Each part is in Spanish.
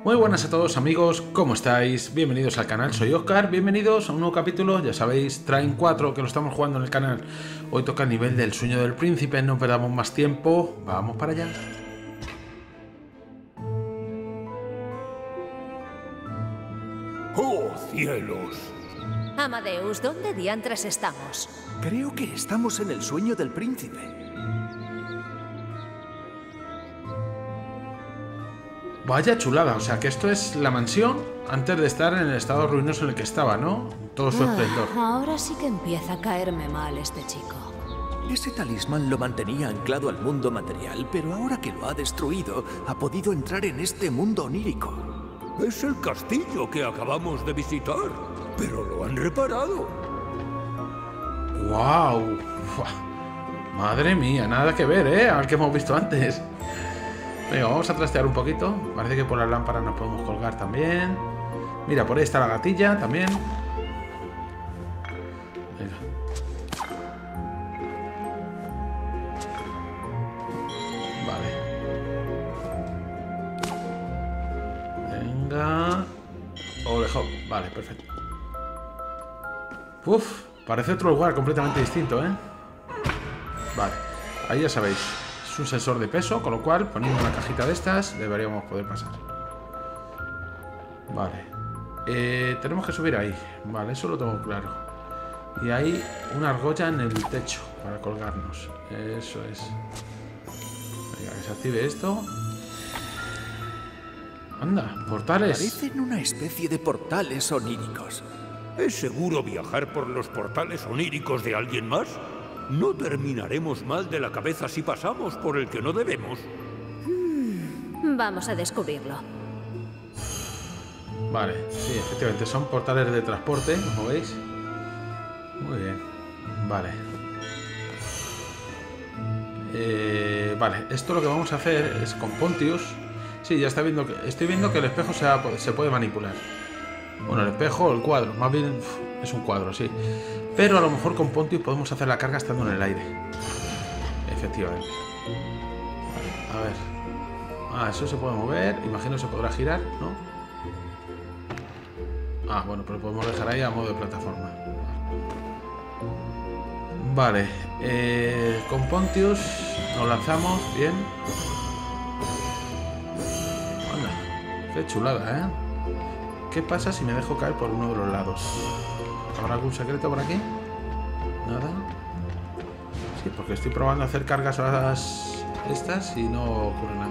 Muy buenas a todos amigos, ¿cómo estáis? Bienvenidos al canal, soy Oscar, bienvenidos a un nuevo capítulo, ya sabéis, Train 4 que lo estamos jugando en el canal. Hoy toca el nivel del sueño del príncipe, no perdamos más tiempo, vamos para allá. ¡Oh, cielos! Amadeus, ¿dónde diantres estamos? Creo que estamos en el sueño del príncipe. Vaya chulada, o sea que esto es la mansión antes de estar en el estado ruinoso en el que estaba, ¿no? Todo su esplendor. Ahora sí que empieza a caerme mal este chico. Ese talismán lo mantenía anclado al mundo material, pero ahora que lo ha destruido, ha podido entrar en este mundo onírico. Es el castillo que acabamos de visitar, pero lo han reparado. ¡Wow! Madre mía, nada que ver, ¿eh? Al que hemos visto antes. Venga, vamos a trastear un poquito. Parece que por las lámparas nos podemos colgar también. Mira, por ahí está la gatilla también. Venga. Vale. Venga. Vale, perfecto. Uf, parece otro lugar completamente distinto, ¿eh? Vale, ahí ya sabéis. Es un sensor de peso, con lo cual, poniendo una cajita de estas, deberíamos poder pasar. Vale. Tenemos que subir ahí. Vale, eso lo tengo claro. Y hay una argolla en el techo para colgarnos. Eso es. Venga, que se active esto. Anda, portales. Parecen una especie de portales oníricos. ¿Es seguro viajar por los portales oníricos de alguien más? ¿No terminaremos mal de la cabeza si pasamos por el que no debemos? Vamos a descubrirlo. Vale, sí, efectivamente, son portales de transporte, como veis. Muy bien, vale. Vale, esto lo que vamos a hacer es con Pontius. Sí, ya estoy viendo que el espejo se puede manipular. Bueno, el espejo o el cuadro, más bien es un cuadro, sí. Pero a lo mejor con Pontius podemos hacer la carga estando en el aire. Efectivamente. Vale, a ver. Ah, eso se puede mover. Imagino se podrá girar, ¿no? Ah, bueno, pero podemos dejar ahí a modo de plataforma. Vale. Con Pontius nos lanzamos. Bien. Anda, qué chulada, ¿eh? ¿Qué pasa si me dejo caer por uno de los lados? ¿Habrá algún secreto por aquí? Nada. Sí, porque estoy probando a hacer cargas a las estas y no ocurre nada.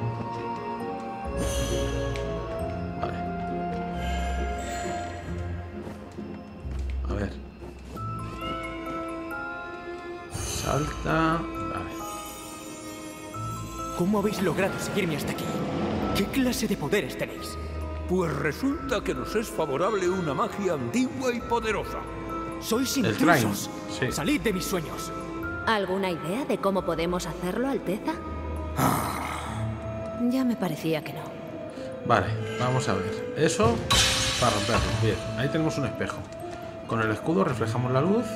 Vale. A ver. Salta. Vale. ¿Cómo habéis logrado seguirme hasta aquí? ¿Qué clase de poderes tenéis? Pues resulta que nos es favorable una magia antigua y poderosa. ¡Sois El intrusos! Train, sí. ¡Salid de mis sueños! ¿Alguna idea de cómo podemos hacerlo, Alteza? Ya me parecía que no. Vale, vamos a ver. Eso para romperlo. Bien, ahí tenemos un espejo. Con el escudo reflejamos la luz.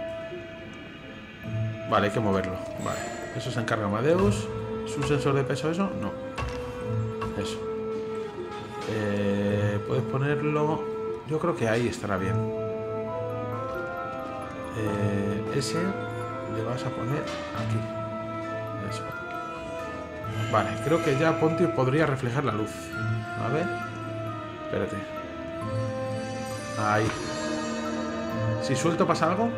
Vale, hay que moverlo. Vale, eso se encarga Amadeus. ¿Es un sensor de peso eso? No. Eso. Puedes ponerlo. Yo creo que ahí estará bien. Ese le vas a poner aquí. Eso. Vale, creo que ya Pontius podría reflejar la luz. A ver. Espérate. Ahí. Si suelto, ¿pasa algo?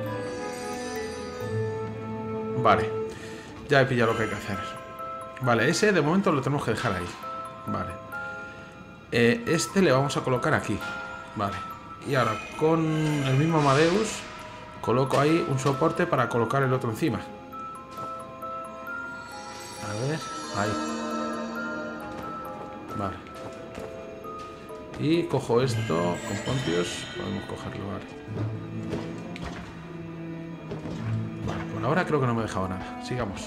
Vale. Ya he pillado lo que hay que hacer. Vale, ese de momento lo tenemos que dejar ahí. Vale. Este le vamos a colocar aquí. Vale. Y ahora con el mismo Amadeus coloco ahí un soporte para colocar el otro encima. A ver. Ahí. Vale. Y cojo esto con Pontius. Podemos cogerlo, vale. Vale, por ahora creo que no me he dejado nada. Sigamos.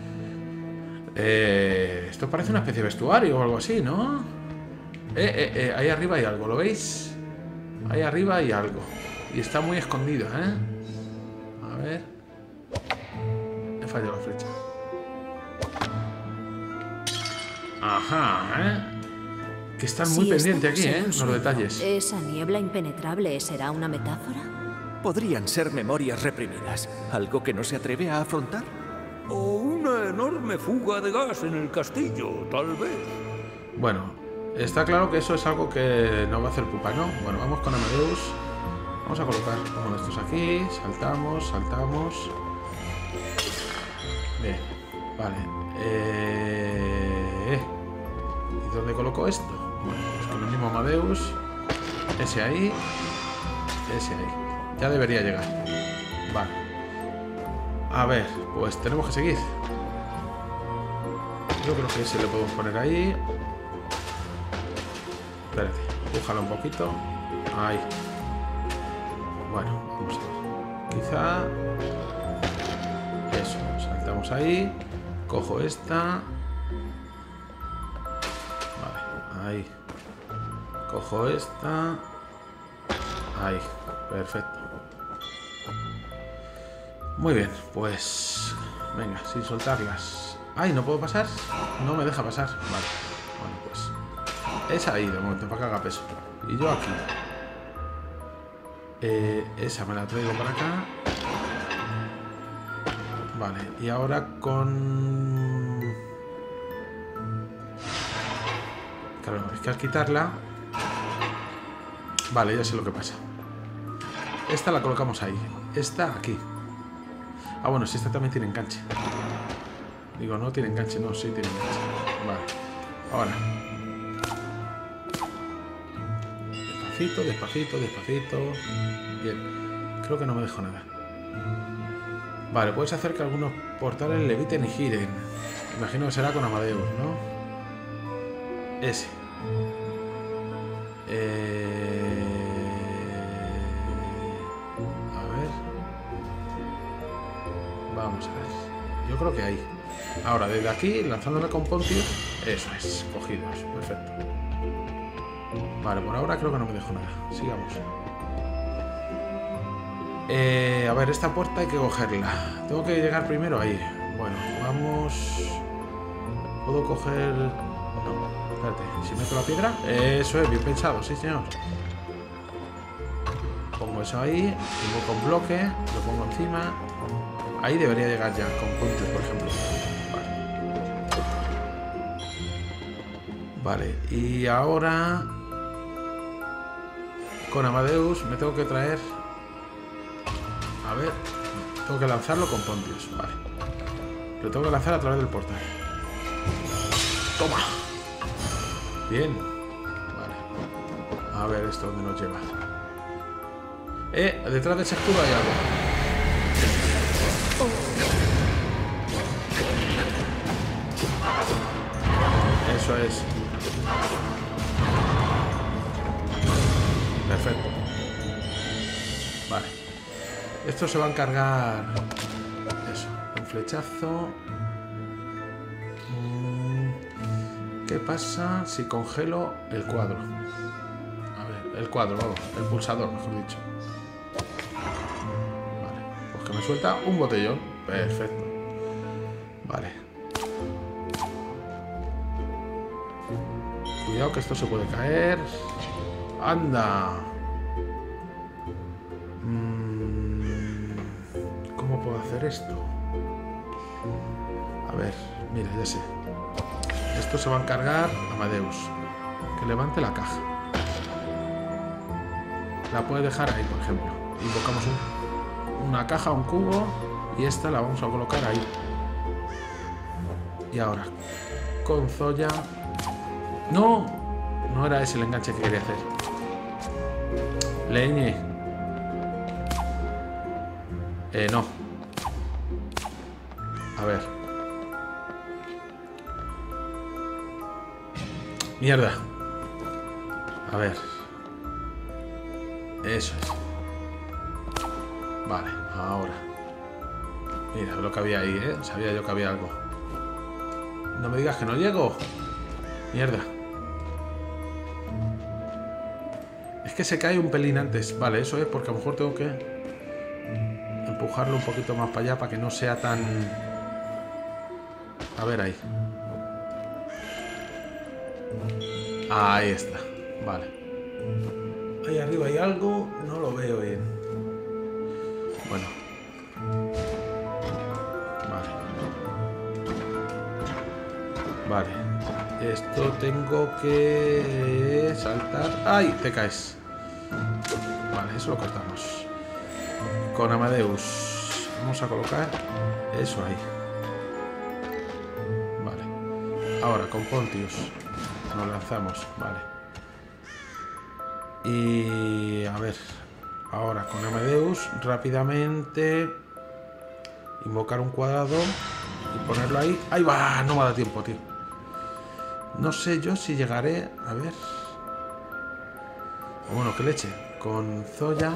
Esto parece una especie de vestuario o algo así, ¿no? Ahí arriba hay algo, ¿lo veis? Ahí arriba hay algo. Y está muy escondido, ¿eh? A ver. He fallado la flecha. Ajá, ¿eh? Que están muy pendientes aquí, estamos en un los sueño, detalles. ¿esa niebla impenetrable será una metáfora? Podrían ser memorias reprimidas, algo que no se atreve a afrontar. O una enorme fuga de gas en el castillo, tal vez. Bueno, está claro que eso es algo que no va a hacer pupa, ¿no? Bueno, vamos con Amadeus. Vamos a colocar uno de estos aquí. Saltamos, saltamos. Bien, vale. ¿Y dónde coloco esto? Bueno, pues con el mismo Amadeus. Ese ahí. Ese ahí. Ya debería llegar. Vale. A ver, pues tenemos que seguir. Yo creo que ese le podemos poner ahí. Espérate, empújalo un poquito. Ahí. Bueno, vamos a ver. Quizá... Eso, saltamos ahí. Cojo esta. Vale, ahí. Cojo esta. Ahí, perfecto. Muy bien, pues... Venga, sin soltarlas. ¡Ay, no puedo pasar! No me deja pasar. Vale, bueno, pues... Esa ahí, de momento, para que haga peso. Y yo aquí. Esa me la traigo para acá. Vale, y ahora con... Claro, es que al quitarla... Vale, ya sé lo que pasa. Esta la colocamos ahí. Esta aquí. Ah, bueno, si esta también tiene enganche. Digo, no tiene enganche, no, sí tiene enganche. Vale, ahora. Despacito, despacito, despacito. Bien, creo que no me dejo nada. Vale, puedes hacer que algunos portales leviten y giren. Imagino que será con Amadeus, ¿no? Ese. A ver. Vamos a ver. Yo creo que ahí. Ahora, desde aquí, lanzándole con Pontius. Eso es, cogidos. Perfecto. Vale, por ahora creo que no me dejo nada. Sigamos. A ver, esta puerta hay que cogerla. Tengo que llegar primero ahí. Bueno, vamos... ¿Puedo coger...? No, espérate. ¿Si meto la piedra? Eso es, bien pensado, sí señor. Pongo eso ahí. Pongo con bloque. Lo pongo encima. Ahí debería llegar ya, con Pontius, por ejemplo. Vale, y ahora... Con Amadeus me tengo que traer... A ver, tengo que lanzarlo con Pontius, vale. Lo tengo que lanzar a través del portal. ¡Toma! Bien. Vale. A ver esto dónde nos lleva. Detrás de ese escudo hay algo. Eso es. Perfecto. Vale. Esto se va a encargar... Eso, un flechazo. ¿Qué pasa si congelo el cuadro? A ver, el cuadro, vamos, el pulsador, mejor dicho. Vale, pues que me suelta un botellón. Perfecto. Vale. Cuidado que esto se puede caer. ¡Anda! ¿Cómo puedo hacer esto? A ver, mira, ya sé. Esto se va a encargar Amadeus. Que levante la caja. La puede dejar ahí, por ejemplo. Invocamos una caja, un cubo. Y esta la vamos a colocar ahí. Y ahora, con Zoya... ¡No! No era ese el enganche que quería hacer. Leñe. No. A ver. Mierda. A ver. Eso es. Vale, ahora. Mira lo que había ahí, ¿eh? Sabía yo que había algo. No me digas que no llego. Mierda. Es que se cae un pelín antes. Vale, eso es porque a lo mejor tengo que empujarlo un poquito más para allá para que no sea tan... A ver ahí. Ahí está. Vale. Ahí arriba hay algo. No lo veo bien. Bueno. Vale. Vale. Esto tengo que saltar. ¡Ay! Te caes. Vale, eso lo cortamos. Con Amadeus. Vamos a colocar eso ahí. Vale. Ahora con Pontius. Nos lanzamos. Vale. Y a ver. Ahora con Amadeus. Rápidamente. Invocar un cuadrado. Y ponerlo ahí. ¡Ahí va! No me da tiempo, tío. No sé yo si llegaré. A ver. Bueno, qué leche. Con Zoya.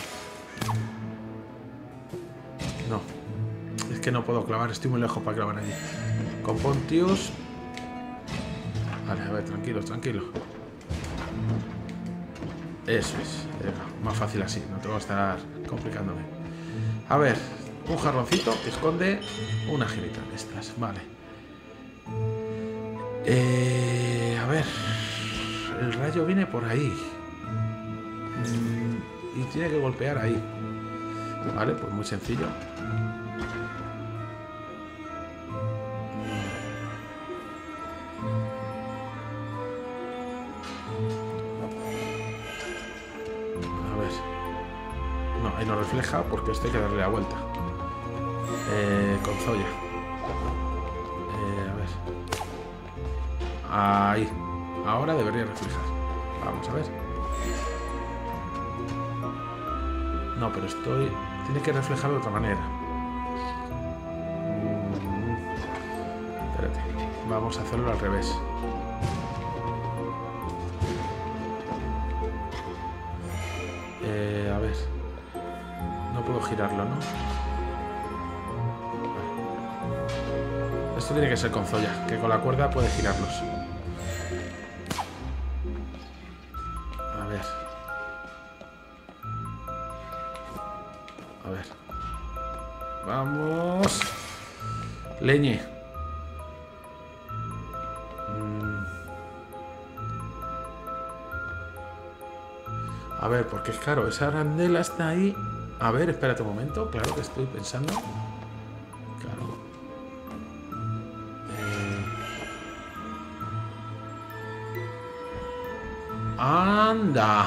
No. Es que no puedo clavar. Estoy muy lejos para clavar allí. Con Pontius. Vale, a ver, tranquilos, tranquilos. Eso es. Más fácil así. No tengo que estar complicándome. A ver. Un jarroncito que esconde una girita de estas. Vale. A ver. El rayo viene por ahí. Y tiene que golpear ahí. Vale, pues muy sencillo. A ver. No, ahí no refleja porque esto hay que darle la vuelta. Con Zoya. A ver. Ahí. Ahora debería reflejar. Vamos a ver. No, pero estoy... Tiene que reflejar de otra manera. Espérate. Vamos a hacerlo al revés. A ver. No puedo girarlo, ¿no? Esto tiene que ser con Zoya, que con la cuerda puede girarlos. A ver. A ver. Vamos. Leñe. A ver, porque es claro, esa arandela está ahí. A ver, espérate un momento. Claro que estoy pensando. Claro. ¡Anda!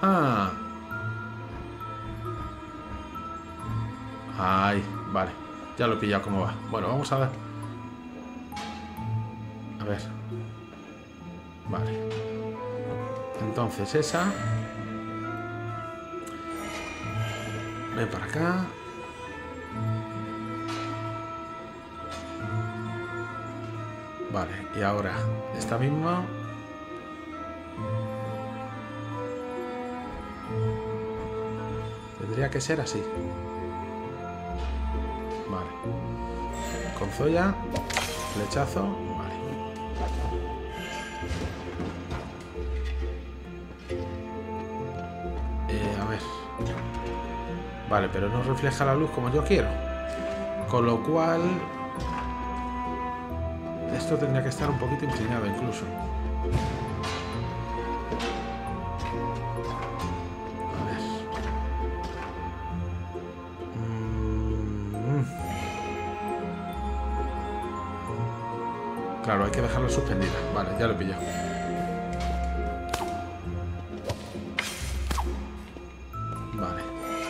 Ay, vale. Ya lo he pillado cómo va. Bueno, vamos a ver. A ver. Vale. Entonces esa. Ven para acá. Vale, y ahora esta misma. Tendría que ser así. Vale. Con Zoya. Flechazo. Vale. A ver. Vale, pero no refleja la luz como yo quiero. Con lo cual... Esto tendría que estar un poquito inclinado incluso. A ver. Claro, hay que dejarlo suspendida. Vale, ya lo he pillado. Vale.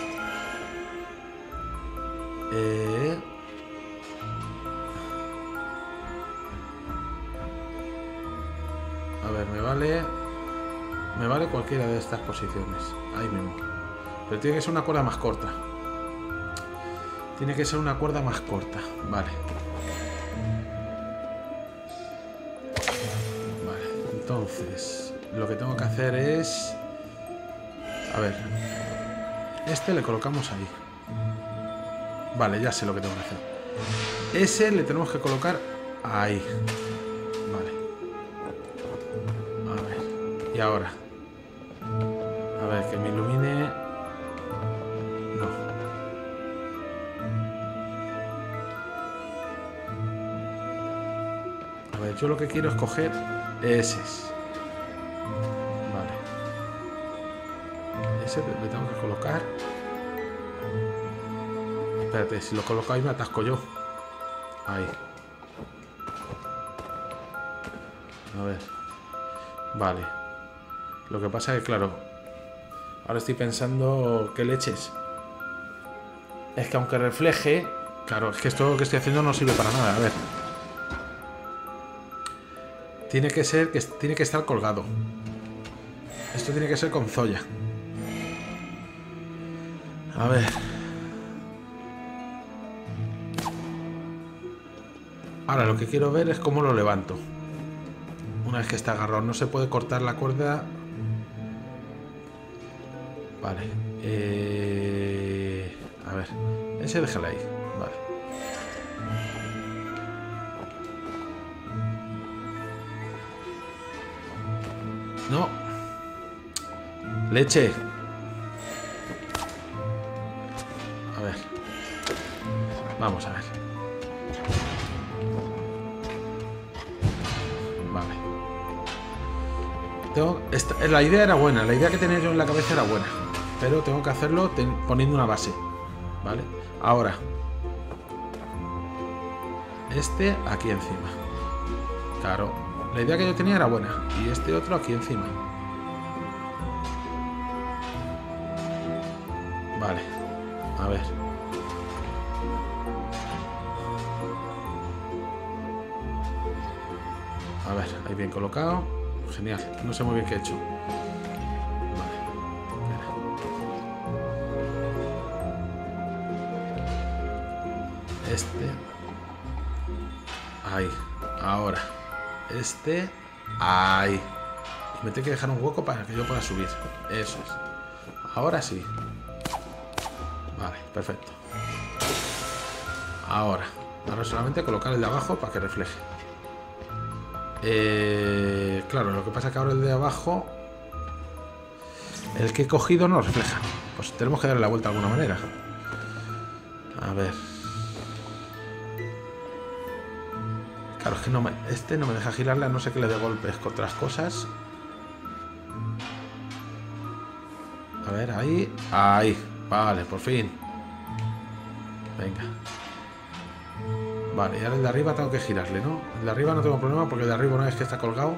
A ver, me vale cualquiera de estas posiciones. Ahí mismo. Pero tiene que ser una cuerda más corta. Tiene que ser una cuerda más corta. Vale. Vale. Entonces, lo que tengo que hacer es... A ver. Este le colocamos ahí. Vale, ya sé lo que tengo que hacer. Ese le tenemos que colocar ahí. Vale. A ver. Y ahora. A ver, que me ilumine. No. A ver, yo lo que quiero es coger ese. Ese le tengo que colocar. Espérate, si lo coloco ahí me atasco yo. Ahí. A ver. Vale. Lo que pasa es que, claro, ahora estoy pensando qué leches. Es que aunque refleje... Claro, es que esto que estoy haciendo no sirve para nada. A ver. Tiene que ser que tiene que estar colgado. Esto tiene que ser con Zoya. A ver. Ahora lo que quiero ver es cómo lo levanto. Una vez que está agarrado, no se puede cortar la cuerda. Vale. A ver. Ese déjala ahí. Vale. No. Leche. A ver. Vamos a ver. Vale. La idea era buena. La idea que tenía yo en la cabeza era buena. Pero tengo que hacerlo poniendo una base. ¿Vale? Ahora. Este aquí encima. Claro. La idea que yo tenía era buena. Y este otro aquí encima. Vale. A ver. A ver, ahí bien colocado. Genial. No sé muy bien qué he hecho. Vale. Espera. Este. Ahí. Ahora. Este. Ahí. Y me tengo que dejar un hueco para que yo pueda subir. Eso es. Ahora sí. Vale, perfecto. Ahora solamente colocar el de abajo para que refleje. Claro, lo que pasa es que ahora el de abajo, el que he cogido no refleja. Pues tenemos que darle la vuelta de alguna manera. A ver. Claro, es que este no me deja girarle, a no ser que le dé golpes con otras cosas. A ver, ahí. Ahí. Vale, por fin. Venga. Vale, y ahora el de arriba tengo que girarle, ¿no? El de arriba no tengo problema porque el de arriba una vez que está colgado...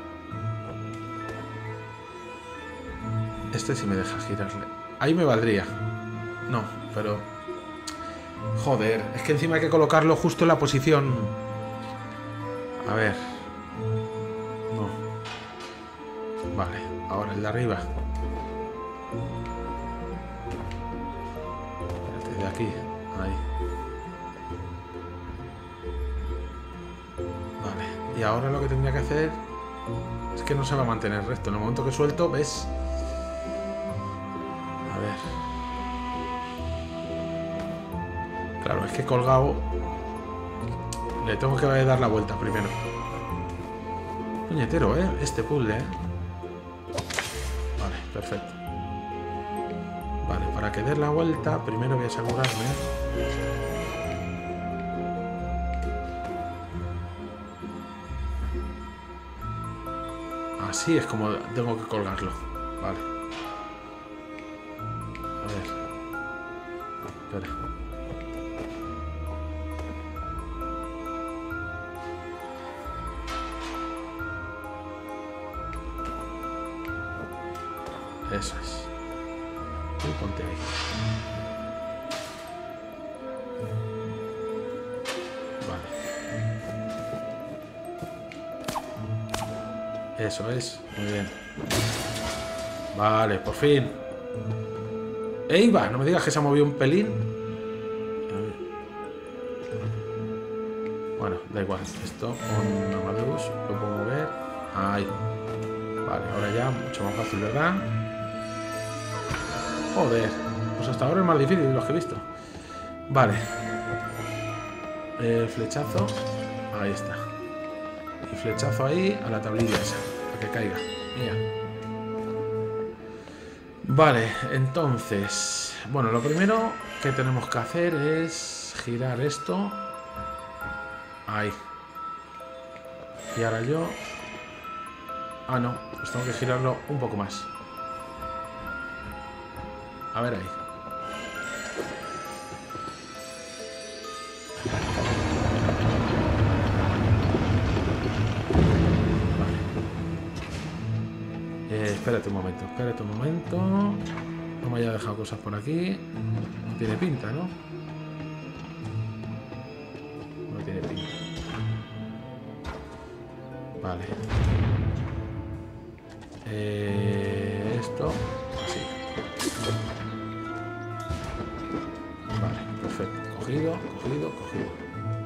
Este sí me deja girarle. Ahí me valdría. No, pero... Joder, es que encima hay que colocarlo justo en la posición... A ver... No. Vale, ahora el de arriba. De aquí, ahí. Vale, y ahora lo que tendría que hacer es que no se va a mantener recto. En el momento que suelto, ¿ves? A ver. Claro, es que colgado le tengo que dar la vuelta primero. Puñetero, este puzzle, Vale, perfecto. Vale, para que dé la vuelta, primero voy a asegurarme. Así es como tengo que colgarlo. Vale. A ver. Espera. Eso es. Tú ponte ahí. Vale. Eso es. Muy bien. Vale, por fin. ¡Ey, va! No me digas que se ha movido un pelín. Bueno, da igual. Esto con Amadeus lo puedo mover. Ahí. Vale, ahora ya mucho más fácil, ¿verdad? Joder, pues hasta ahora es más difícil de los que he visto. Vale. Flechazo. Ahí está. Y flechazo ahí a la tablilla esa. Para que caiga. Mira. Vale, entonces... Bueno, lo primero que tenemos que hacer es girar esto. Ahí. Y ahora yo... Ah, no. Pues tengo que girarlo un poco más. A ver ahí. Vale. Espérate un momento, espérate un momento. No me haya dejado cosas por aquí. No tiene pinta, ¿no? No tiene pinta. Vale. Esto así. Vale, perfecto. Cogido, cogido, cogido.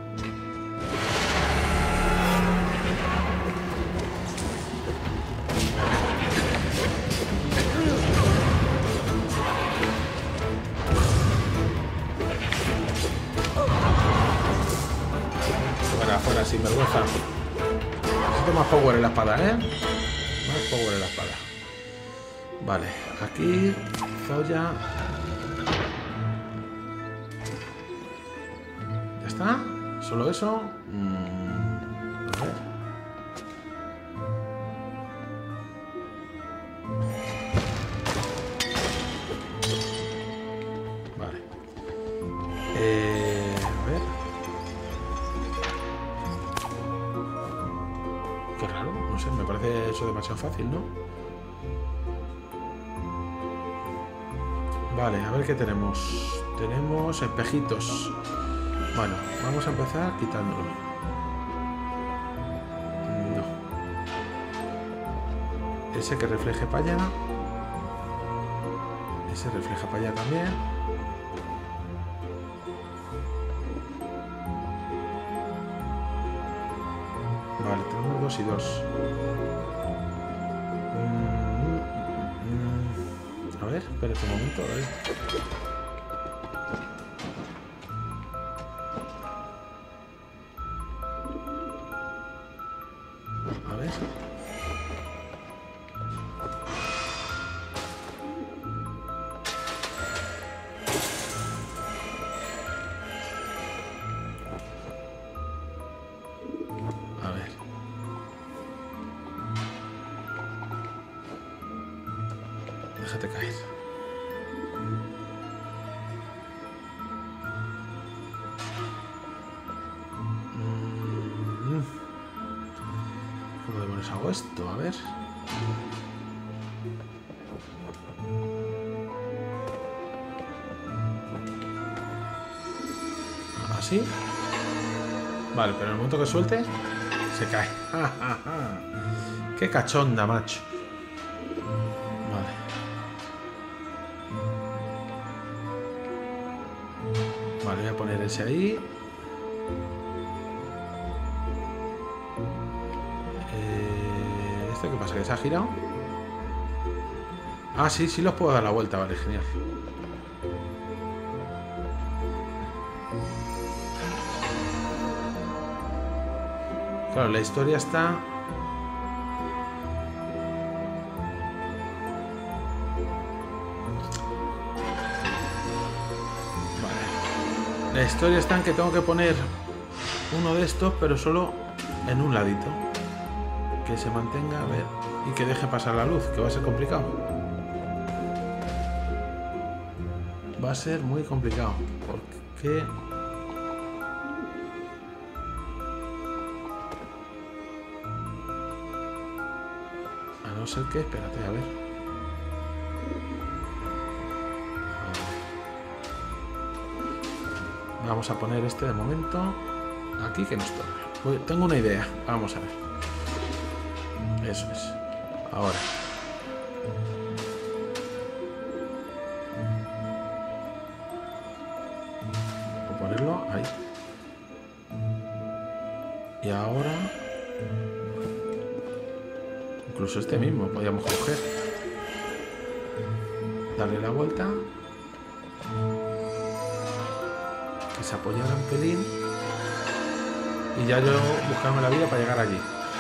Fuera, sin vergüenza. Necesito más power en la espada, ¿eh? Más power en la espada. Vale, aquí Zoya. ¿Ya está? ¿Solo eso? A ver. Vale. A ver. Qué raro, no sé, me parece eso demasiado fácil, ¿no? Vale, a ver qué tenemos. Tenemos espejitos. Bueno, vamos a empezar quitándolo. No. Ese que refleje para allá. Ese refleja para allá también. Vale, tenemos 2 y 2. A ver, espérate un momento, a ver. A ver. A ver. Déjate caer. ¿Cómo demonios hago esto? A ver. ¿Así? Vale, pero en el momento que suelte, se cae. ¡Qué cachonda, macho! Vale, voy a poner ese ahí. ¿Este qué pasa? ¿Que se ha girado? Ah, sí, sí los puedo dar la vuelta. Vale, genial. Claro, la historia está... La historia está en que tengo que poner uno de estos, pero solo en un ladito. Que se mantenga, a ver, y que deje pasar la luz, que va a ser complicado. Va a ser muy complicado, porque... A no ser que, espérate, a ver. Vamos a poner este de momento aquí que nos toque. Tengo una idea. Vamos a ver. Eso es. Ahora. Voy a ponerlo ahí. Y ahora... Incluso este mismo podríamos coger. Darle la vuelta. Que se apoyara un pelín y ya yo buscarme la vida para llegar allí.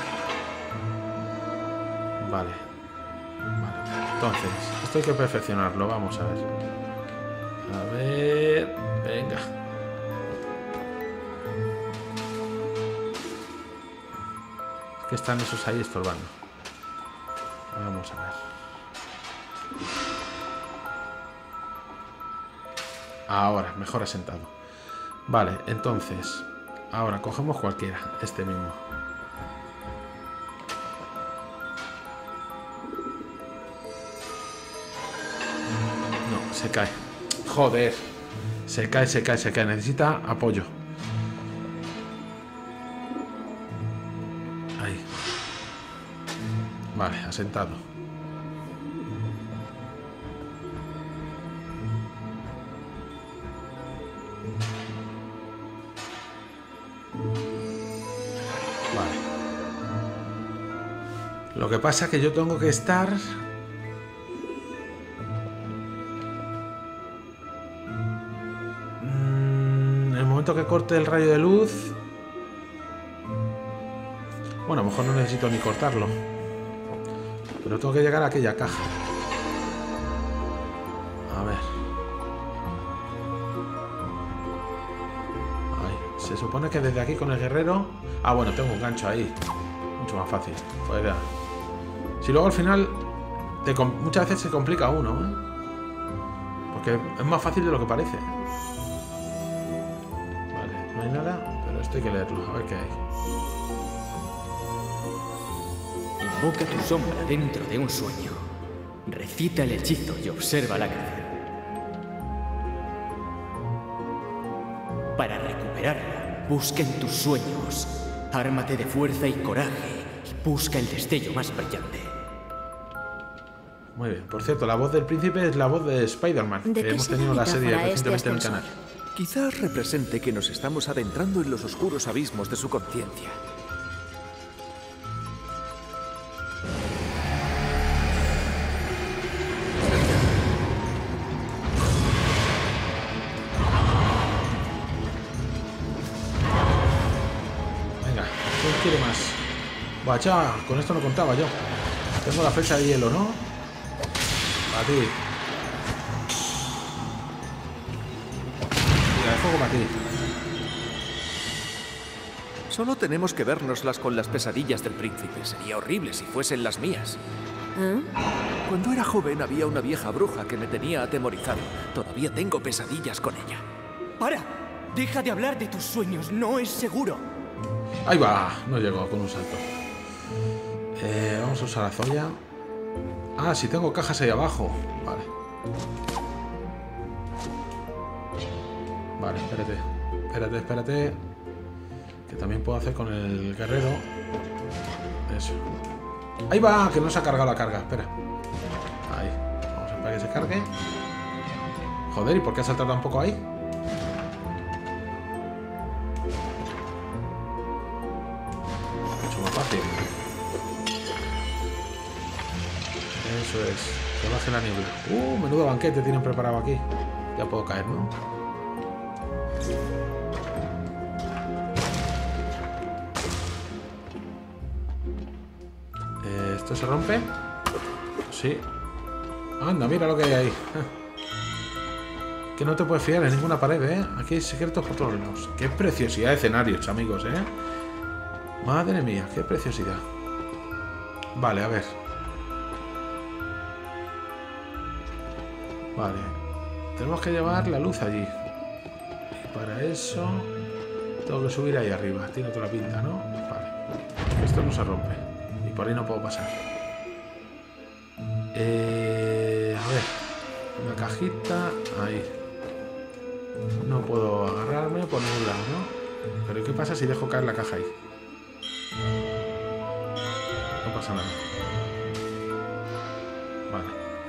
Vale. Entonces, esto hay que perfeccionarlo. Vamos a ver. A ver. Venga. Es que están esos ahí estorbando. Vamos a ver. Ahora, mejor asentado. Vale, entonces... Ahora, cogemos cualquiera. Este mismo. No, se cae. Joder. Se cae, se cae, se cae. Necesita apoyo. Ahí. Vale, asentado. Vale. Lo que pasa es que yo tengo que estar... En el momento que corte el rayo de luz... Bueno, a lo mejor no necesito ni cortarlo. Pero tengo que llegar a aquella caja. A ver. Ahí. Se supone que desde aquí con el guerrero... Ah, bueno, tengo un gancho ahí. Mucho más fácil. Fuera. Si luego al final... Muchas veces se complica uno, ¿eh? Porque es más fácil de lo que parece. Vale, no hay nada. Pero esto hay que leerlo. A ver qué hay. Invoca tu sombra dentro de un sueño. Recita el hechizo y observa la crecer. Para recuperarla, busca en tus sueños. Ármate de fuerza y coraje y busca el destello más brillante. Muy bien. Por cierto, la voz del príncipe es la voz de Spider-Man. ¿De Que qué hemos será tenido la serie metáfora recientemente en el este canal. Quizás represente que nos estamos adentrando en los oscuros abismos de su conciencia. Venga, ¿quién quiere más? Bacha, con esto no contaba yo. Tengo la flecha de hielo, ¿no? Para ti. Y la de fuego para ti. Solo tenemos que vernoslas con las pesadillas del príncipe. Sería horrible si fuesen las mías. ¿Eh? Cuando era joven había una vieja bruja que me tenía atemorizado. Todavía tengo pesadillas con ella. ¡Para! Deja de hablar de tus sueños, no es seguro. Ahí va, no llegó con un salto. Vamos a usar la Zoya. Ah, sí tengo cajas ahí abajo. Vale. Vale, espérate. Espérate, espérate. Que también puedo hacer con el guerrero. Eso. Ahí va, que no se ha cargado la carga. Espera. Ahí. Vamos a esperar que se cargue. Joder, ¿y por qué ha saltado tan poco ahí? Mucho más fácil. Eso es. Que baje la niebla. Menudo banquete tienen preparado aquí. Ya puedo caer, ¿no? ¿Esto se rompe? Sí. Anda, mira lo que hay ahí. Que no te puedes fiar en ninguna pared, ¿eh? Aquí hay secretos por todos lados. Qué preciosidad de escenarios, amigos, ¿eh? Madre mía, qué preciosidad. Vale, a ver. Vale. Tenemos que llevar la luz allí. Y para eso... tengo que subir ahí arriba. Tiene toda la pinta, ¿no? Vale. Esto no se rompe. Y por ahí no puedo pasar. A ver. Una cajita. Ahí. No puedo agarrarme por ningún lado, ¿no? Pero ¿qué pasa si dejo caer la caja ahí? No pasa nada. Vale.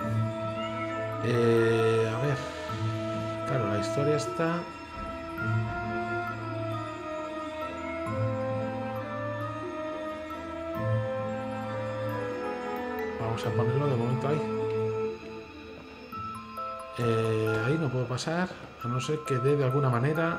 A ver. Claro, la historia está... Vamos a ponerlo de momento ahí. Ahí no puedo pasar, a no ser que dé de alguna manera.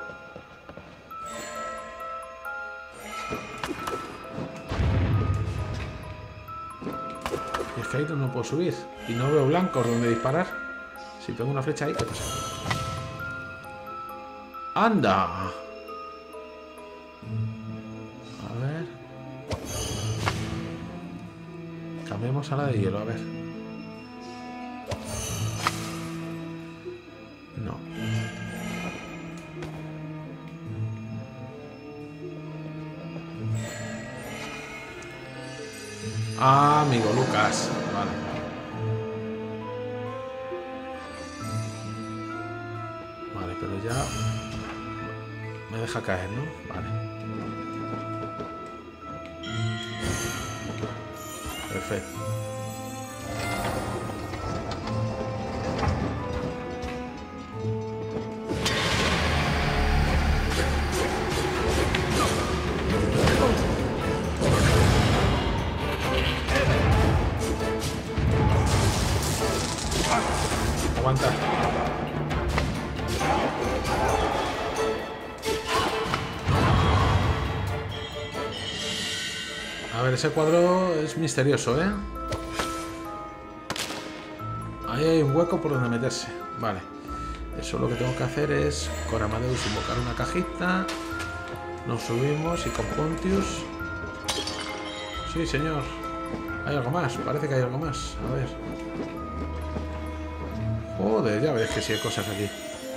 Y es que ahí no puedo subir. Y no veo blancos donde disparar. Si tengo una flecha ahí, ¿qué pasa? ¡Anda! A ver. Cambiemos a la de hielo, a ver. No. Ah, amigo Lucas. Vale. Vale, pero ya... me deja caer, ¿no? Vale. Perfecto. Aguanta. A ver, ese cuadro es misterioso, ¿eh? Ahí hay un hueco por donde meterse. Vale. Eso lo que tengo que hacer es con Amadeus invocar una cajita. Nos subimos y con Pontius. Sí, señor. Hay algo más. Parece que hay algo más. A ver. Joder, ya ves que sí hay cosas aquí.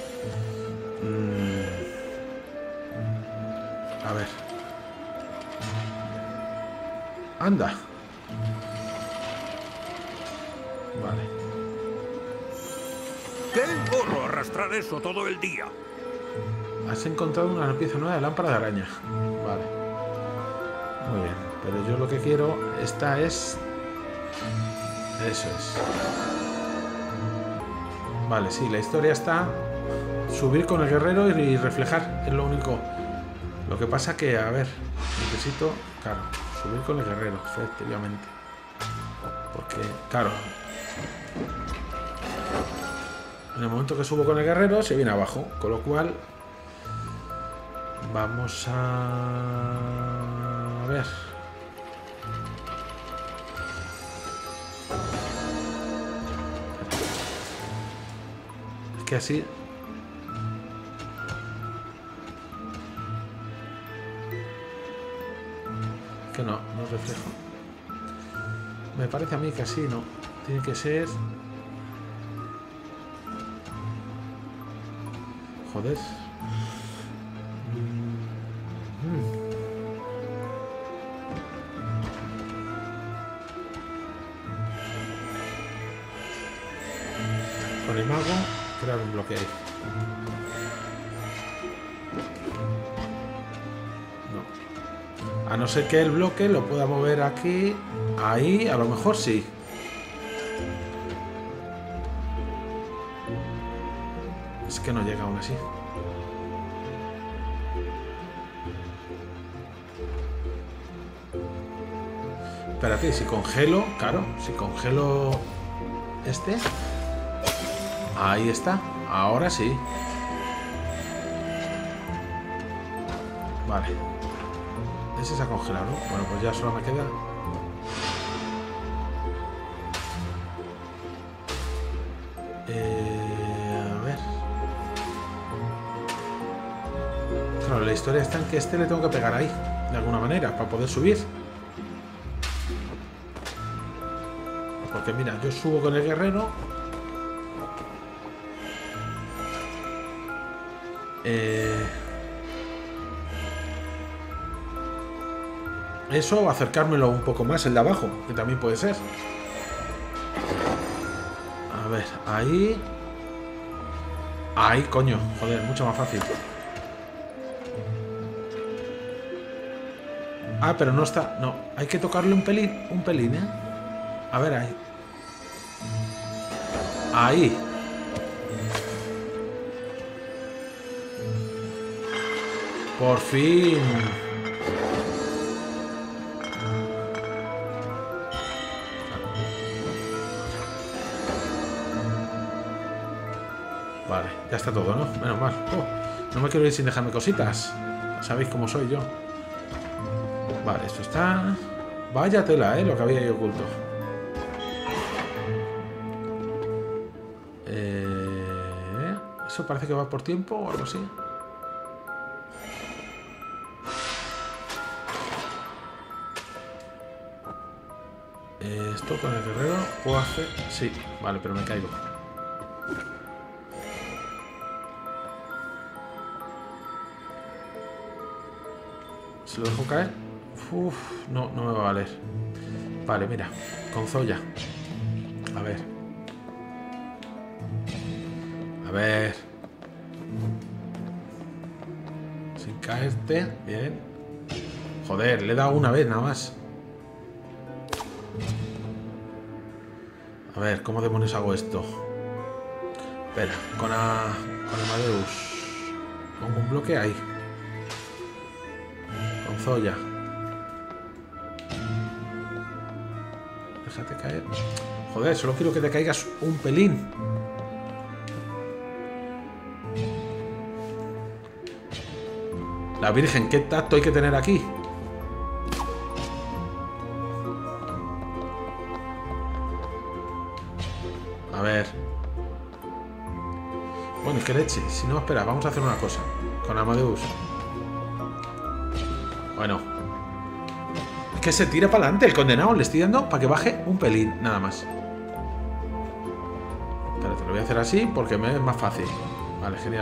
A ver. Anda. Vale. ¡Qué engorro arrastrar eso todo el día! Has encontrado una pieza nueva de lámpara de araña. Vale. Muy bien. Pero yo lo que quiero... esta es... eso es. Vale, sí, la historia está... subir con el guerrero y reflejar. Es lo único. Lo que pasa que, a ver... necesito... claro, subir con el guerrero, efectivamente. Porque, claro... en el momento que subo con el guerrero se viene abajo. Con lo cual... vamos a ver. Es que así... es que no reflejo. Me parece a mí que así no. Tiene que ser... joder. Con el mago, crear un bloque ahí. No. A no ser que el bloque lo pueda mover aquí. Ahí, a lo mejor sí. Es que no llega aún así. Espérate, si congelo, claro, si congelo este, ahí está, ahora sí. Vale. Ese se ha congelado, ¿no? Bueno, pues ya solo me queda... a ver. Claro, la historia está en que este le tengo que pegar ahí, de alguna manera, para poder subir. Porque mira, yo subo con el guerrero. Eso o acercármelo un poco más, el de abajo, que también puede ser. A ver, ahí. Ahí, coño, joder, mucho más fácil. Ah, pero no está. No, hay que tocarle un pelín, ¿eh? A ver, ahí. Ahí. Por fin. Vale, ya está todo, ¿no? Menos mal. No me quiero ir sin dejarme cositas. Sabéis cómo soy yo. Vale, esto está... vaya tela, lo que había ahí oculto. Eso parece que va por tiempo o algo así. Esto con el guerrero puedo hacer... sí, vale, pero me caigo. Si lo dejo caer... uf, no me va a valer. Vale, mira, con Zoya. A ver. A ver. Sin caerte. Bien. Joder, le he dado una vez nada más. A ver, ¿cómo demonios hago esto? Espera, con Amadeus. Pongo un bloque ahí. Con Zoya. Déjate caer. Joder, solo quiero que te caigas un pelín. La Virgen, ¿qué tacto hay que tener aquí? A ver. Bueno, qué leche. Si no, espera, vamos a hacer una cosa. Con Amadeus. Bueno. Es que se tira para adelante el condenado. Le estoy dando para que baje un pelín, nada más. Espérate, lo voy a hacer así porque me es más fácil. Vale, genial.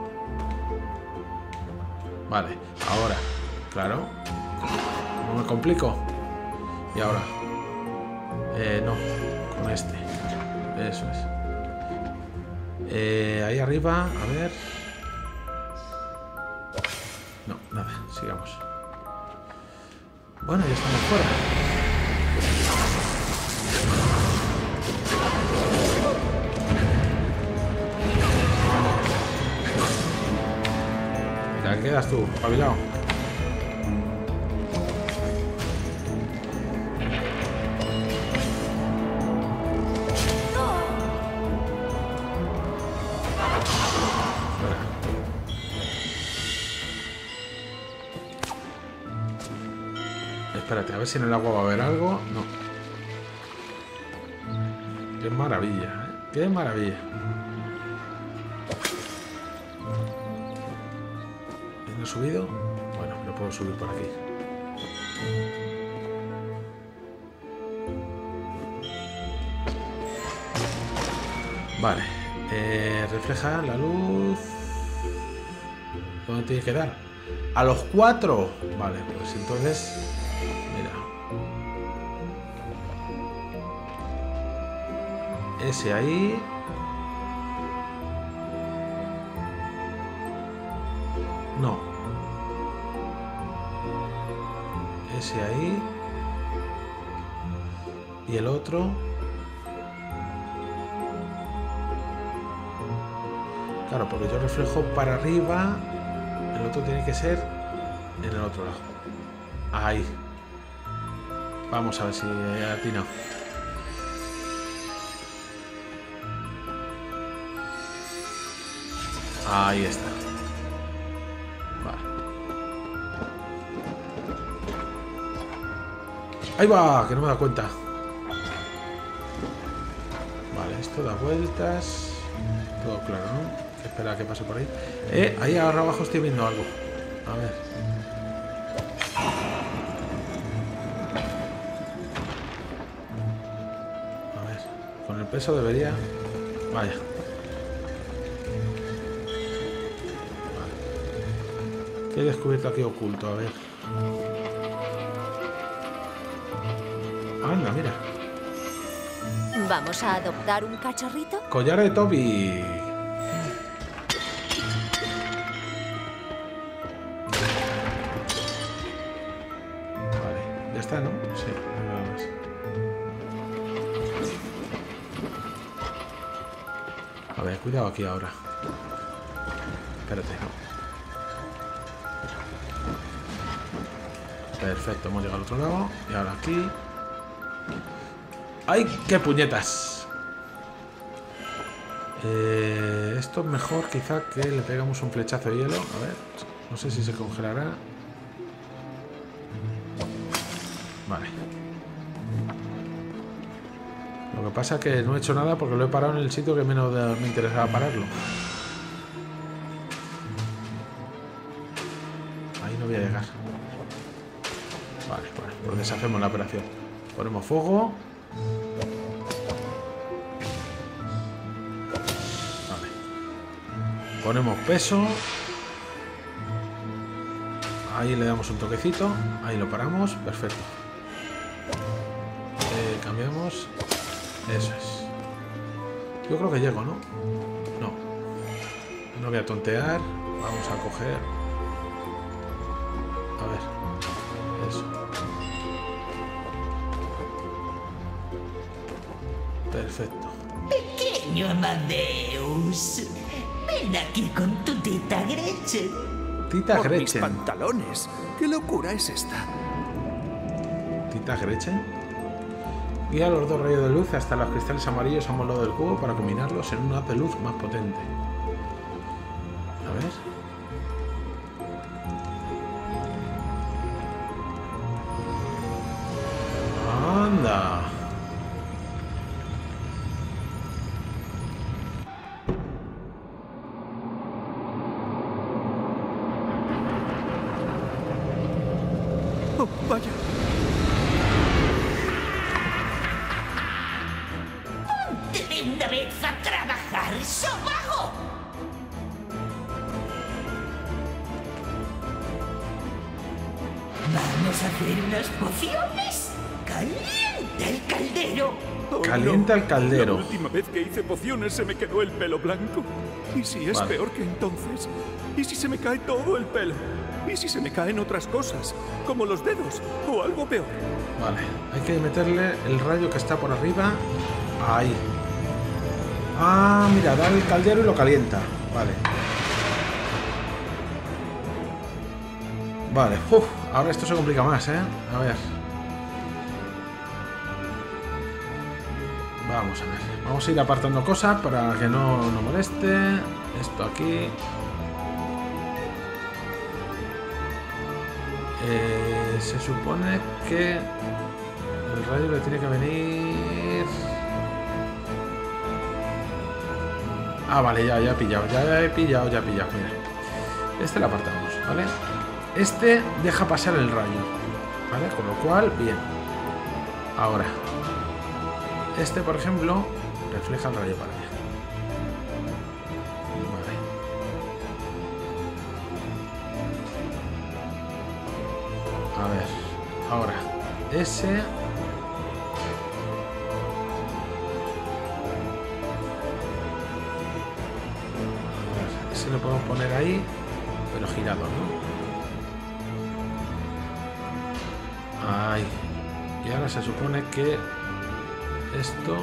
Vale, ahora. Claro. No me complico. Y ahora. No, con este. Eso es. Ahí arriba, a ver. No, nada, sigamos. Bueno, ya estamos fuera. ¿Qué quedas tú, pabilao? Espérate, a ver si en el agua va a haber algo. No. Qué maravilla, ¿eh? Qué maravilla. ¿No he subido? Bueno, lo puedo subir por aquí. Vale. Refleja la luz. ¿Dónde tiene que dar? ¡A los 4! Vale, pues entonces... Mira. Ese ahí. No. Ese ahí. Y el otro. Claro, porque yo reflejo para arriba. El otro tiene que ser en el otro lado. Ahí. Vamos a ver si atina. Ahí está. Vale. Ahí va, que no me da cuenta. Vale, esto da vueltas. Todo claro, ¿no? Espera que pase por ahí. Ahí ahora abajo estoy viendo algo. A ver. A ver. Con el peso debería... Vaya. Vale. ¿Qué he descubierto aquí oculto? A ver. Anda, mira. ¿Vamos a adoptar un cachorrito? Collar de Toby. ¿no? Sí, nada más. A ver, cuidado aquí ahora. Espérate, no. Perfecto, hemos llegado al otro lado. Y ahora aquí. ¡Ay, qué puñetas! Esto es mejor quizá que le pegamos un flechazo de hielo. A ver, no sé si se congelará. Vale. Lo que pasa es que no he hecho nada porque lo he parado en el sitio que menos me interesaba pararlo. Ahí no voy a llegar. Vale, bueno, pues deshacemos la operación. Ponemos fuego. Vale. Ponemos peso. Ahí le damos un toquecito. Ahí lo paramos. Perfecto. cambiamos. Eso es. Yo creo que llego, ¿no? No. No voy a tontear. Vamos a coger. A ver. Eso. Perfecto. Pequeño Amadeus, ven aquí con tu tita Gretchen. Tita Por mis Gretchen. pantalones. ¿Qué locura es esta? Tita Gretchen. Guía los dos rayos de luz hasta los cristales amarillos a un lado del cubo para combinarlos en un haz de luz más potente. A ver. Anda. Oh, vaya. De una vez a trabajar, sobajo. Vamos a hacer unas pociones. ¡Calienta el caldero! Oh, Calienta el caldero. La última vez que hice pociones se me quedó el pelo blanco. ¿Y si es Vale. peor que entonces? ¿Y si se me cae todo el pelo? ¿Y si se me caen otras cosas? Como los dedos o algo peor. Vale, hay que meterle el rayo que está por arriba. Ahí. Ah, mira, da el caldero y lo calienta. Vale. Vale, uf, ahora esto se complica más, ¿eh? A ver. Vamos a ver. Vamos a ir apartando cosas para que no nos moleste. Esto aquí. Se supone que el rayo le tiene que venir... Ah, vale, ya he pillado. Mira. Este lo apartamos, ¿vale? Este deja pasar el rayo, ¿vale? Con lo cual, bien. Ahora, este, por ejemplo, refleja el rayo para allá. Vale. A ver, ahora, ese... A ver, ese lo podemos poner ahí, pero girado, ¿no? Ahí. Y ahora se supone que esto...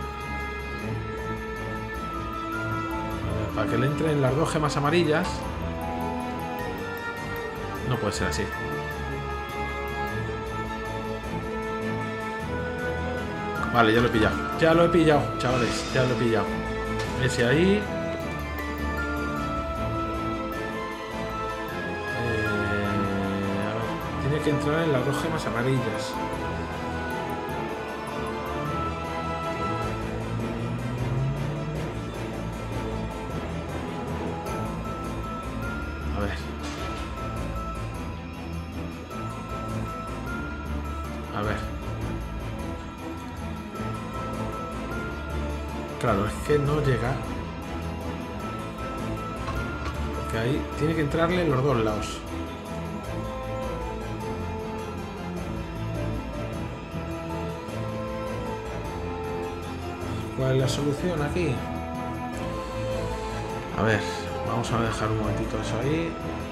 A ver, para que le entren las dos gemas amarillas... No puede ser así. Vale, ya lo he pillado. Ya lo he pillado, chavales. Ya lo he pillado. Ese ahí. A ver, tiene que entrar en las dos gemas amarillas. A ver. A ver. Claro, es que no llega. Porque ahí tiene que entrarle en los dos lados. ¿Cuál es la solución aquí? A ver, vamos a dejar un momentito eso ahí.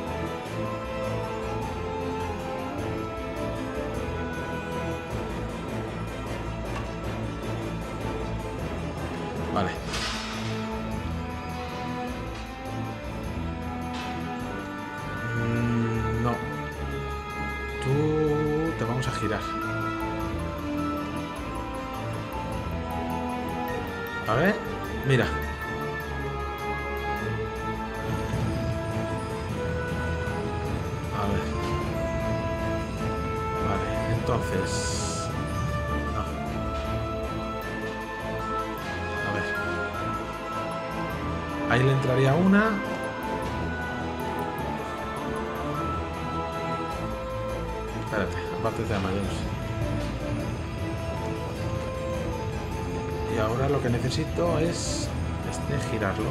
Vale. No. Tú te vamos a girar. A ver, mira. A ver. Vale, entonces... No. A ver. Ahí le entraría una. Espérate, aparte de Amadeus. Y ahora lo que necesito es girarlo.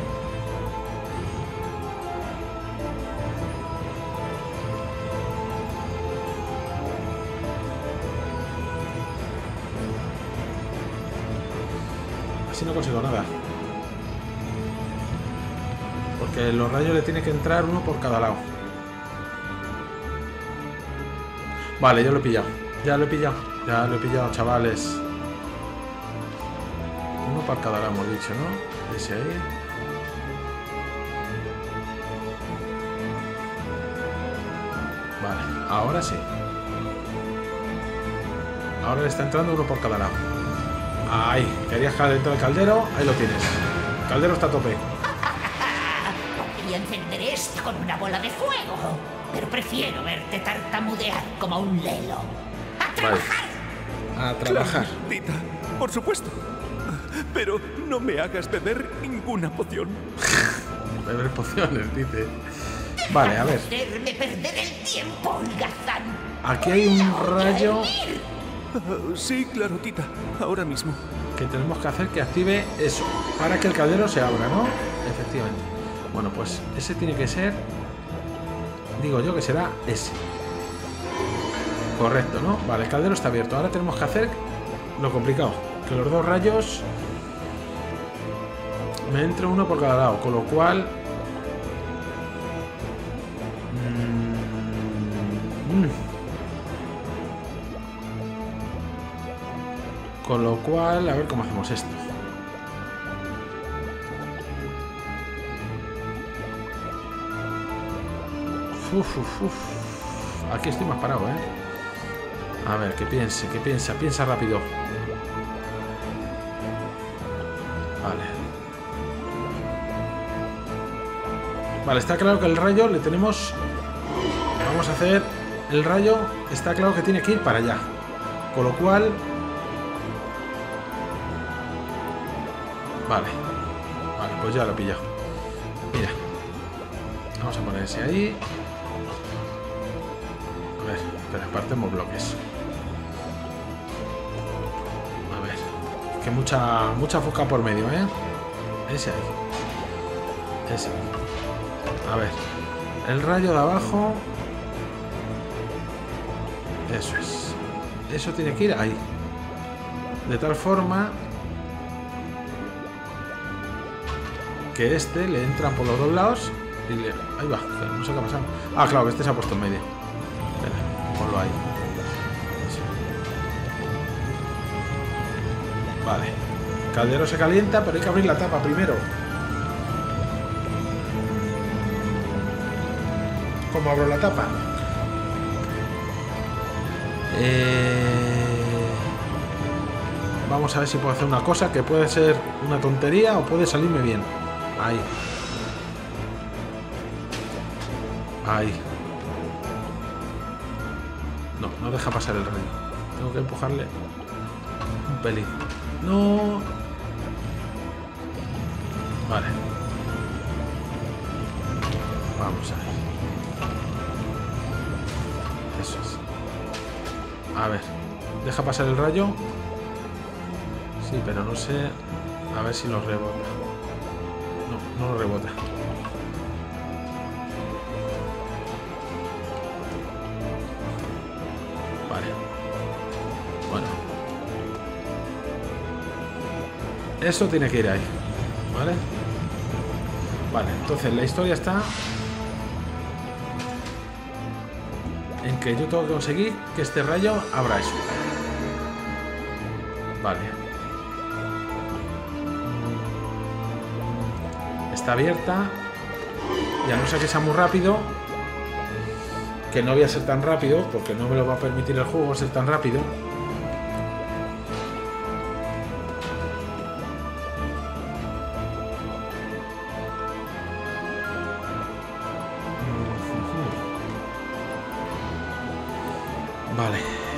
si no consigo nada. Porque los rayos le tiene que entrar uno por cada lado. Vale, ya lo he pillado. Ya lo he pillado. Ya lo he pillado, chavales. Uno por cada lado hemos dicho, ¿no? Ese ahí. Vale, ahora sí. Ahora le está entrando uno por cada lado. Ahí, querías calentar el caldero. Ahí lo tienes. El caldero está a tope. Podría encender esto con una bola de fuego, pero prefiero verte tartamudear como un lelo. ¡A trabajar! Vale. A trabajar. Claro, Tita, por supuesto. Pero no me hagas beber ninguna poción. Beber pociones, dice. Vale, a ver. Hacerme perder el tiempo, holgazán. Aquí hay un rayo Sí, claro, Tita. Ahora mismo. que tenemos que hacer que active eso, para que el caldero se abra, ¿no? Efectivamente. Bueno, pues ese tiene que ser... Digo yo que será ese. Correcto, ¿no? Vale, el caldero está abierto. Ahora tenemos que hacer lo complicado. Que los dos rayos me entre uno por cada lado. Con lo cual... Con lo cual, a ver cómo hacemos esto. Aquí estoy más parado, ¿eh? A ver, que piensa rápido. Vale. Vale, está claro que el rayo le tenemos... Vamos a hacer... El rayo está claro que tiene que ir para allá. Con lo cual... Vale. Vale, pues ya lo he pillado. Mira. Vamos a poner ese ahí. A ver, espera, apartemos bloques. A ver. Que mucha foca por medio, ¿eh? Ese ahí. Ese ahí. A ver. El rayo de abajo. Eso es. Eso tiene que ir ahí. De tal forma que este le entran por los dos lados y le... Ahí va, no sé qué ha pasado. Ah, claro, que este se ha puesto en medio. Espera, ponlo ahí. Vale. El caldero se calienta, pero hay que abrir la tapa primero. ¿Cómo abro la tapa? Vamos a ver si puedo hacer una cosa que puede ser una tontería o puede salirme bien. Ahí. Ahí. No, no deja pasar el rayo. Tengo que empujarle un pelín. No. Vale. Vamos a ver. Eso es. A ver. Deja pasar el rayo. Sí, pero no sé. A ver si lo rebota. No, no lo rebota. Vale. Bueno. Eso tiene que ir ahí. ¿Vale? Vale, entonces la historia está en que yo tengo que conseguir que este rayo abra eso. Vale. Está abierta. Y a no ser que sea muy rápido, que no voy a ser tan rápido, porque no me lo va a permitir el juego ser tan rápido. Vale.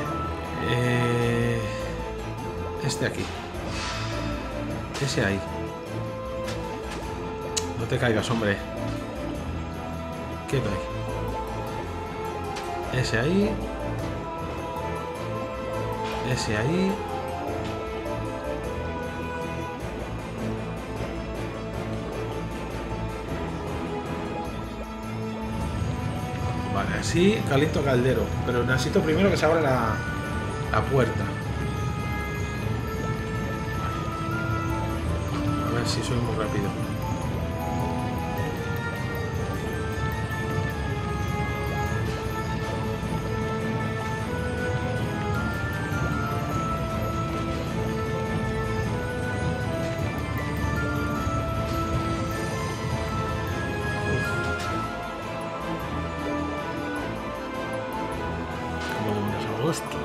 Este aquí. Ese ahí. No te caigas, hombre. Quieto ahí. Ese ahí. Ese ahí. Vale, así caliento caldero. Pero necesito primero que se abra la puerta. ver si soy muy rápido. ¿Cómo demonios hago esto?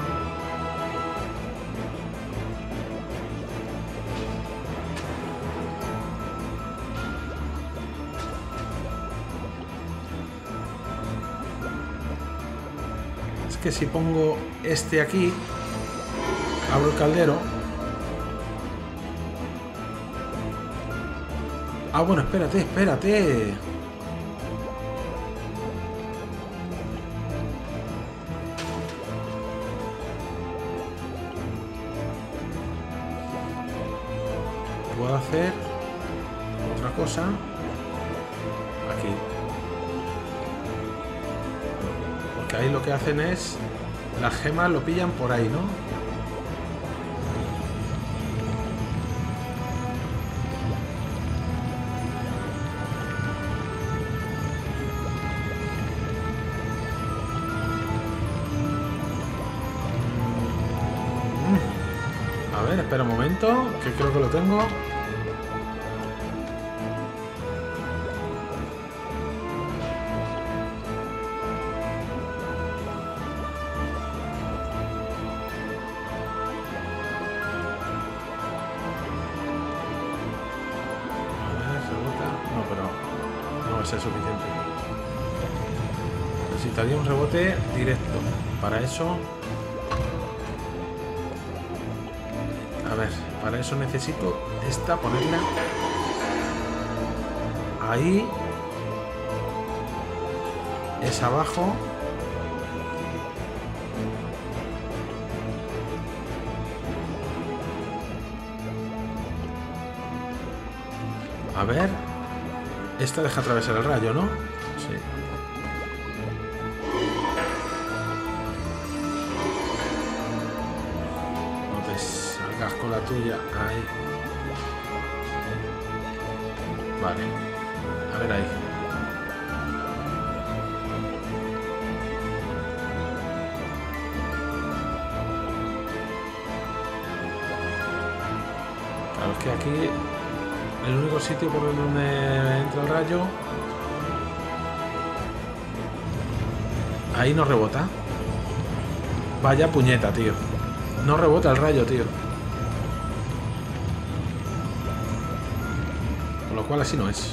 Que si pongo este aquí, abro el caldero. Ah, bueno, espérate. Puedo hacer otra cosa aquí. Que ahí lo que hacen es las gemas lo pillan por ahí, ¿no? A ver, espera un momento, que creo que lo tengo. Ser suficiente. Necesitaría un rebote directo. Para eso, a ver, para eso necesito esta, ponerla ahí, es abajo. A ver. Esta deja atravesar el rayo, ¿no? Sí. No te salgas con la tuya. Ahí. Vale. A ver ahí. Claro, es que aquí... El único sitio por donde entra el rayo. Ahí no rebota. Vaya puñeta, tío. No rebota el rayo, tío. Con lo cual así no es.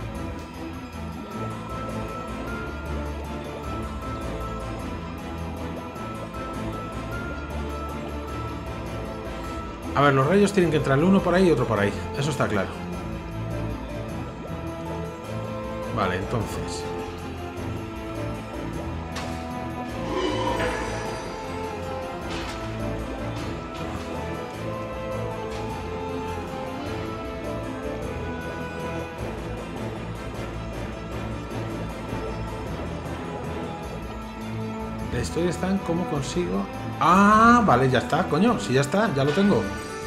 A ver, los rayos tienen que entrar el uno por ahí y otro por ahí. Eso está claro. Vale, entonces. La historia está en cómo consigo... Ah, vale, ya está, coño. Si ya está, ya lo tengo.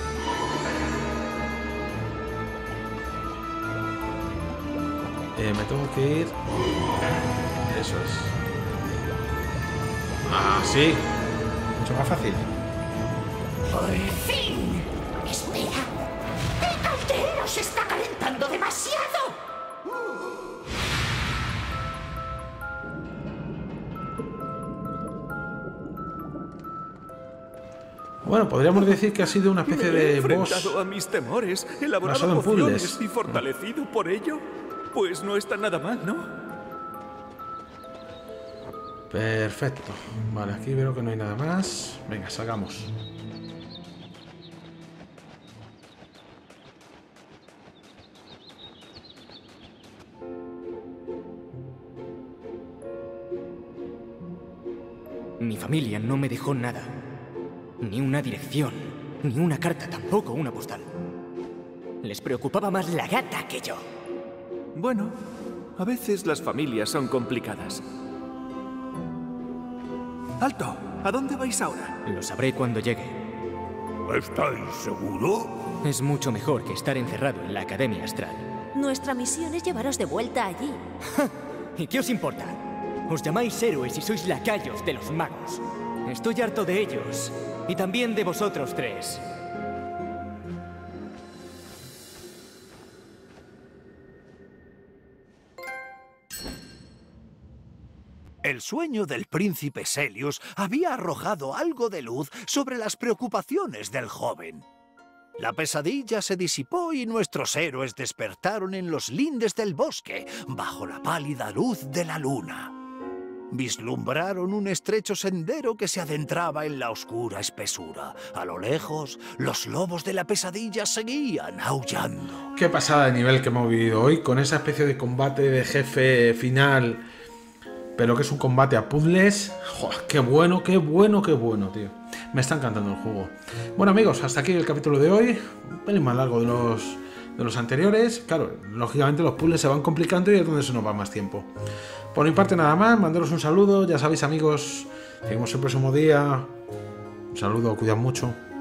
Me tengo que ir. Eso es. Ah, sí. Mucho más fácil. ¡Por fin! ¡Espera! ¡El caldero se está calentando demasiado! Bueno, podríamos decir que ha sido una especie de boss. Me he enfrentado a mis temores, elaborado pociones y fortalecido por ello. Pues no está nada mal, ¿no? Perfecto. Vale, aquí veo que no hay nada más. Venga, salgamos. Mi familia no me dejó nada. Ni una dirección, ni una carta, tampoco una postal. Les preocupaba más la gata que yo. Bueno, a veces las familias son complicadas. ¡Alto! ¿A dónde vais ahora? Lo sabré cuando llegue. ¿Estáis seguros? Es mucho mejor que estar encerrado en la Academia Astral. Nuestra misión es llevaros de vuelta allí. ¿Y qué os importa? Os llamáis héroes y sois lacayos de los magos. Estoy harto de ellos. Y también de vosotros tres. El sueño del príncipe Selius había arrojado algo de luz sobre las preocupaciones del joven. La pesadilla se disipó y nuestros héroes despertaron en los lindes del bosque, bajo la pálida luz de la luna. Vislumbraron un estrecho sendero que se adentraba en la oscura espesura. A lo lejos, los lobos de la pesadilla seguían aullando. Qué pasada de nivel que hemos vivido hoy, con esa especie de combate de jefe final, pero que es un combate a puzzles. ¡Joder, qué bueno, qué bueno, qué bueno, tío! Me está encantando el juego. Bueno, amigos, hasta aquí el capítulo de hoy. Un pelín más largo de los anteriores. Claro, lógicamente los puzzles se van complicando y es donde se nos va más tiempo. Por mi parte nada más, mandaros un saludo. Ya sabéis, amigos, seguimos el próximo día. Un saludo, cuidad mucho.